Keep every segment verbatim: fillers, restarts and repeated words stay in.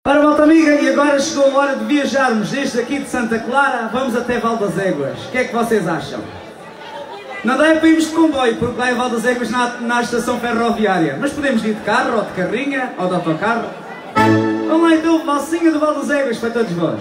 Ora, malta amiga, e agora chegou a hora de viajarmos desde aqui de Santa Clara, vamos até Val das Éguas. O que é que vocês acham? Não dá para irmos de comboio, porque lá em Val das Éguas na, na estação ferroviária, mas podemos ir de carro, ou de carrinha, ou de autocarro. Vamos lá então, valsinha do Val das Éguas para todos vós.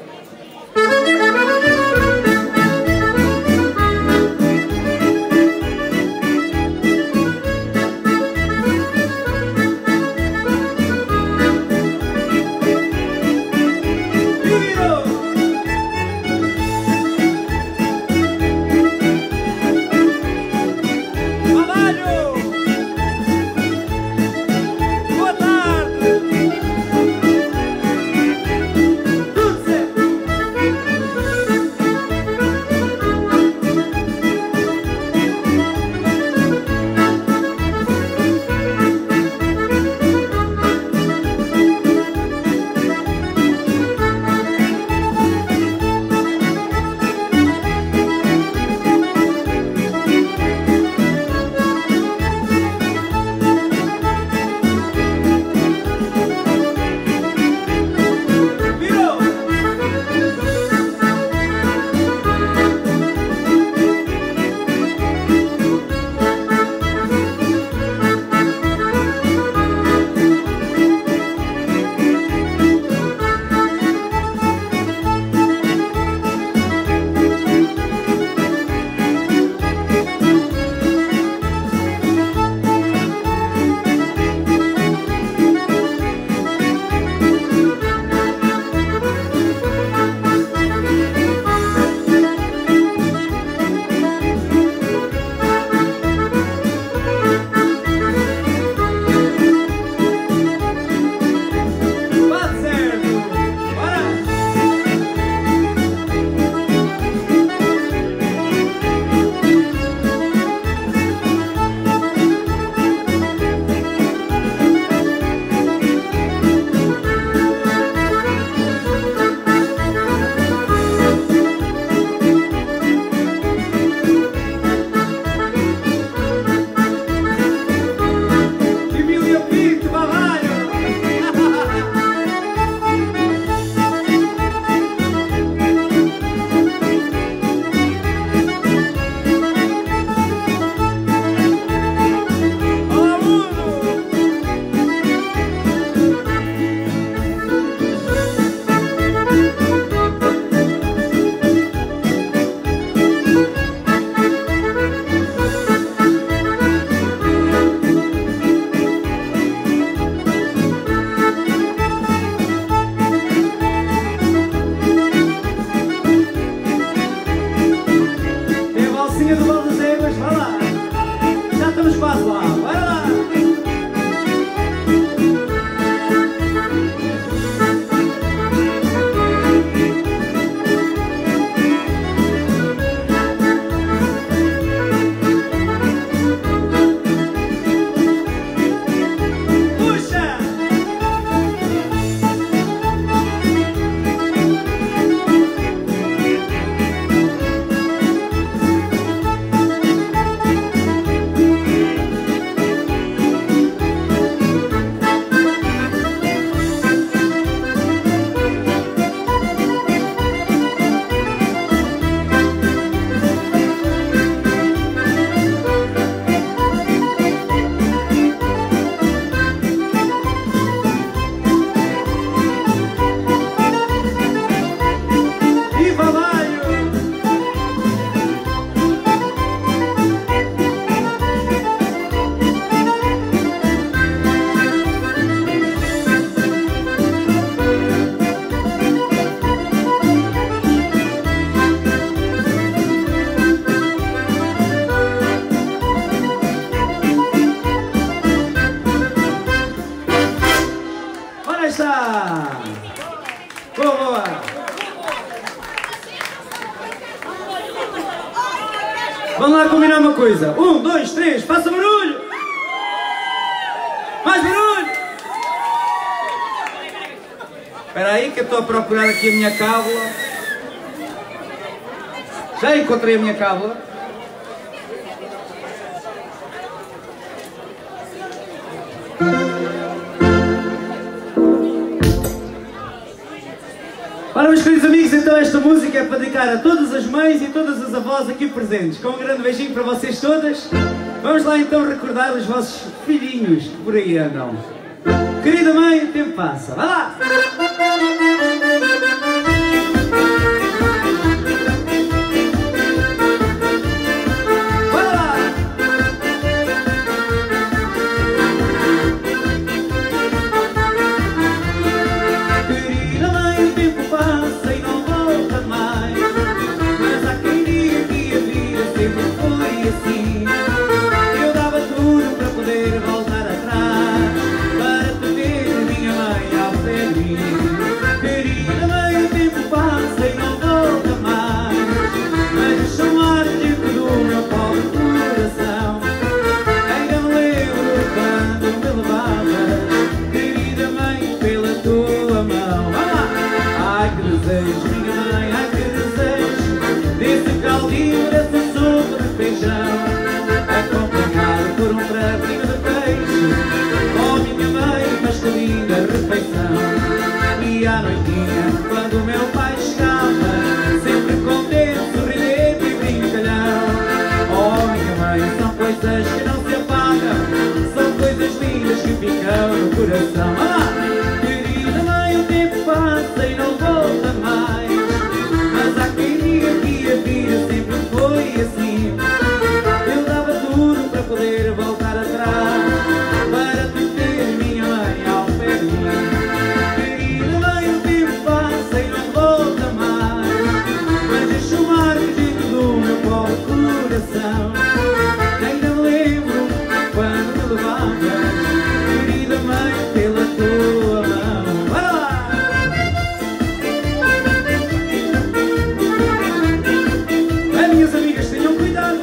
Boa! Vamos lá combinar uma coisa. Um, dois, três, faça barulho! Mais barulho! Espera aí que eu estou a procurar aqui a minha cábula. Já encontrei a minha cábula. meus queridos amigos, então esta música é para dedicar a todas as mães e todas as avós aqui presentes. Com um grande beijinho para vocês todas. Vamos lá então recordar os vossos filhinhos que por aí andam. Querida mãe, o tempo passa. Vai lá! E à noitinha, quando o meu pai chegava, sempre contente, sorridente e brincalhão. Oh, minha mãe, são coisas que não se apagam, são coisas lindas que ficam no coração. Ah, querida mãe, o tempo passa e não volta mais, mas há quem diga que a vida sempre foi assim. Eu dava tudo para poder voltar atrás, para te ter, minha mãe, ao pé de mim. Ainda me lembro quando me levavas, querida mãe, pela tua mão. Bora lá! Bem, minhas amigas, tenham cuidado.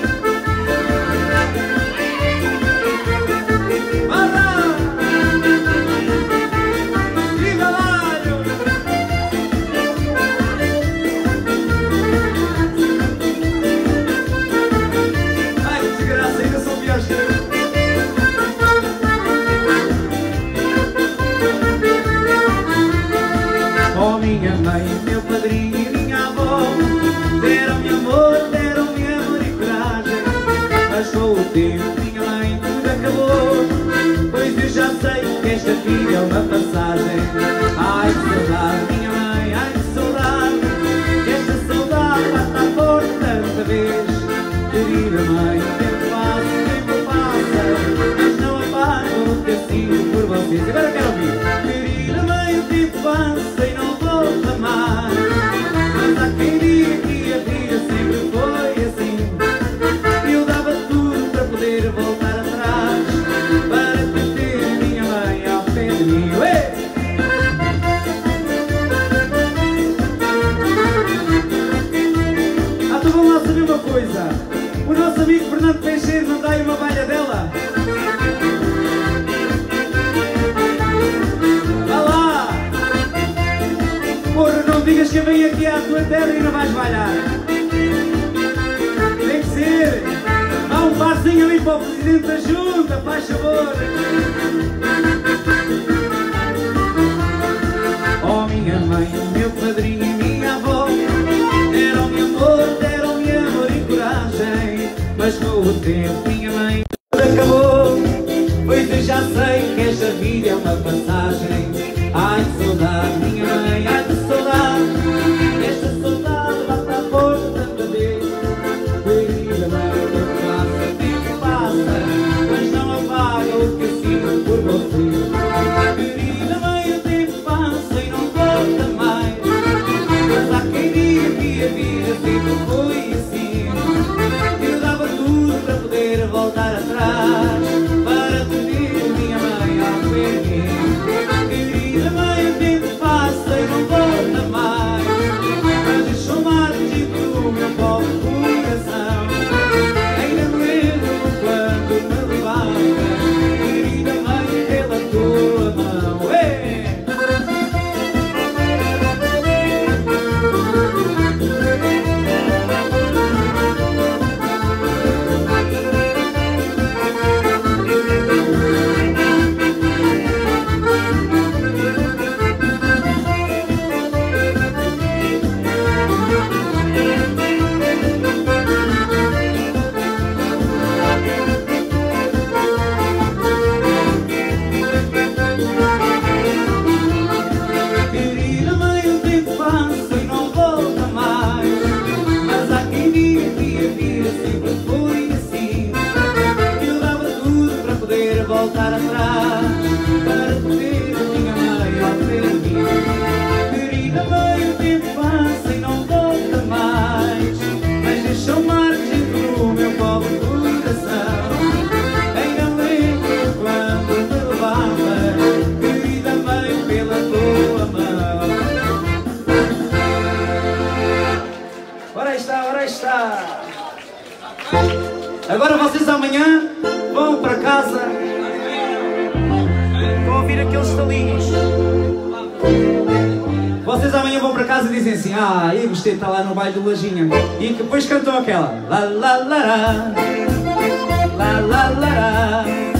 Bora lá! Viva lá! Oh, minha mãe, meu padrinho e minha avó deram-me amor, deram-me amor e coragem, mas com o tempo, minha mãe, tudo acabou, pois eu já sei que esta vida é uma passagem. Ai, que saudade, minha mãe, ai, que saudade, que esta saudade bate à porta tanta vez. Querida mãe, o tempo passa, o tempo passa, mas não apago o que eu sinto por vocês. Agora quero ouvir. Querida mãe, o tempo passa e não volta mais, mas há quem diga que a vida sempre foi assim. Eu dava tudo para poder voltar atrás, para te ter, minha mãe, ao pé de mim. Ué! Ah, então vamos lá saber uma coisa. O nosso amigo Fernando Peixeiro não dá aí uma balha dela? Vá lá! Porra, não digas que eu venho aqui à tua terra e não vais balhar. Tem que ser. Há um barzinho ali para o Presidente da Junta, faz favor. Oh, minha mãe, meu padrinho e minha avó deram-me amor, deram-me amor e coragem, mas com o tempo, minha mãe, tudo acabou, pois eu já sei que esta vida é uma passagem. Ai, que saudade, minha mãe, ai, que saudade, esta saudade bate à porta tanta vez. Querida mãe, o tempo passa, o tempo passa, mas não apaga o que eu sinto por você. Querida mãe, o tempo passa e não volta mais, mas há quem diga que a vida sempre foi assim. Eu dava tudo para poder voltar atrás, para te ter, minha mãe, ao pé de mim. Querida mãe, o tempo passa e não volta Agora vocês amanhã vão para casa, vão ouvir aqueles estalinhos. Vocês amanhã vão para casa e dizem assim: ah, eu gostei de estar lá no baile do Lajinha. E depois cantam aquela lá lá lá lá lá lá lá lá.